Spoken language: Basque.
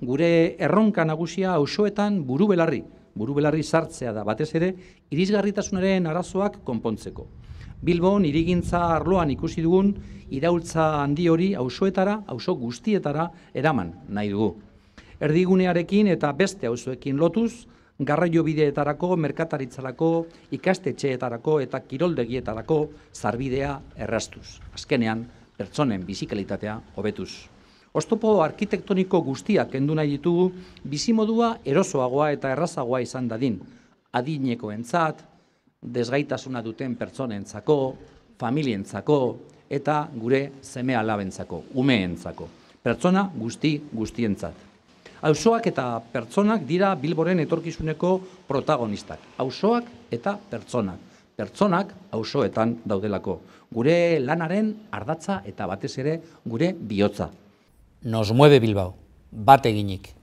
gure erronka nagusia auzoetan buru-belarri sartzea da, batez ere, irisgarritasunaren arazoak konpontzeko. Bilbon hirigintza arloan ikusi dugun iraultza handi hori auzoetara, auzo guztietara eraman nahi dugu. Erdigunearekin eta beste auzoekin lotuz, garraio bideetarako, merkataritzarako, ikastetxeetarako eta kiroldegietarako sarbidea erraztuz. Azkenean, pertsonen bizikalitatea hobetuz. Oztopo arkitektoniko guztiak kendu nahi ditugu, bizimodua erosoagoa eta errazagoa izan dadin. Adinekoentzat, desgaitasuna duten pertsonentzako, familientzako eta gure seme-alabentzako, umeentzako. Pertsona guztientzat. Auzoak eta pertsonak dira Bilboren etorkizuneko protagonistak. Auzoak eta pertsonak. Pertsonak auzoetan daudelako. Gure lanaren ardatza eta batez ere gure bihotza. Nos mueve Bilbao, bat eginik.